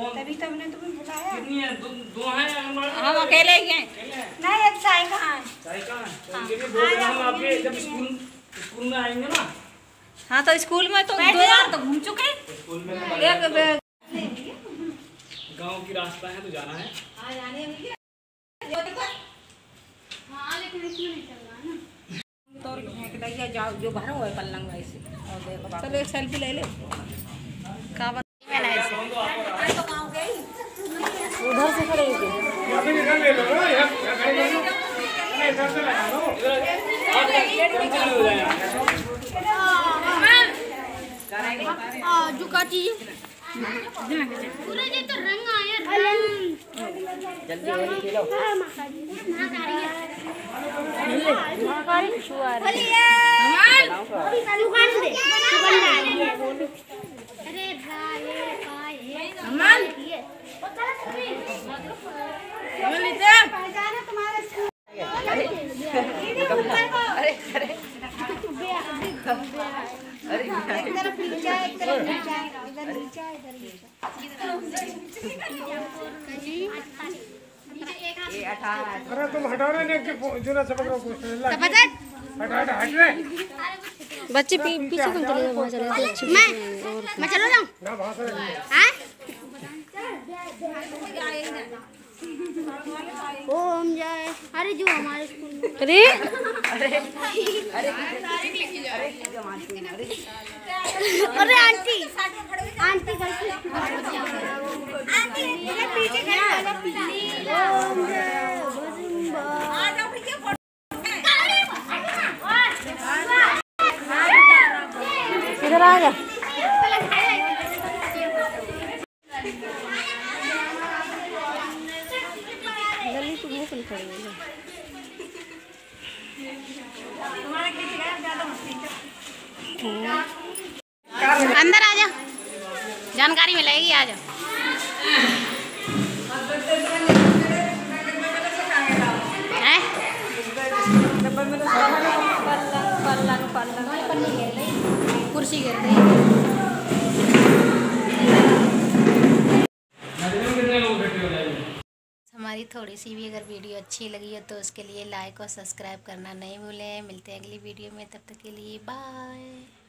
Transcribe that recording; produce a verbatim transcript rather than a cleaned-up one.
तभी तो हमने तुम्हें बुलाया। कितनी है? दो दो हैं आंगनबाड़ी? हम अकेले ही हैं। नहीं एक साई कहाँ है? साई कहाँ है? चलिए दो दिन हम आपके जब स्कूल स्कूल में आएंगे ना। हाँ तो स्कूल में तो दो बार तो घूम चुके। स्कूल में एक गांव की रास्ता है तो जाना है। हाँ जाने है। हाँ लेकिन इसमें नहीं चल रहा ना। तो फेंक दिया जाओ जो भरा हुआ है पलंग वैसे। और देखो चलो एक सेल्फी ले ले। कहाँ बन मैंने ऐसे तो गाँव गई उधर से खड़े थे। इधर ले लो ना यार इधर से लगा लो जो का चीज पूरा ये तो रंग आया रंग जल्दी होली खेलो। महाकारी शुआर हमार दुकान दे दुकान दे अरे भाई भाई हमार बोल दे पहचाना तुम्हारे अरे अरे अरे एक तरफ नीचा एक तरफ नीचा इधर नीचा इधर नीचा ये अठारह। अरे तुम हटाओ ना ने जो ना सबक रो कुछ सब हटा हटा हट रे बच्चे पीछे कौन चले गए? वहाँ चले गए। मैं मैं चलो जाऊँ ना भाषा हाँ ओ हम जाए अरे जो हमारे स्कूल में अरे अरे अरे अरे आंटी आंटी गलती आंटी मेरे पीछे इधर आ जा। गली तो बहुत पड़ी है। अंदर आ जा जानकारी मिलेगी आ जा कुर्सी गिर गई। हमारी थोड़ी सी भी अगर वीडियो अच्छी लगी हो तो उसके लिए लाइक और सब्सक्राइब करना नहीं भूलें। मिलते हैं अगली वीडियो में, तब तक के लिए बाय।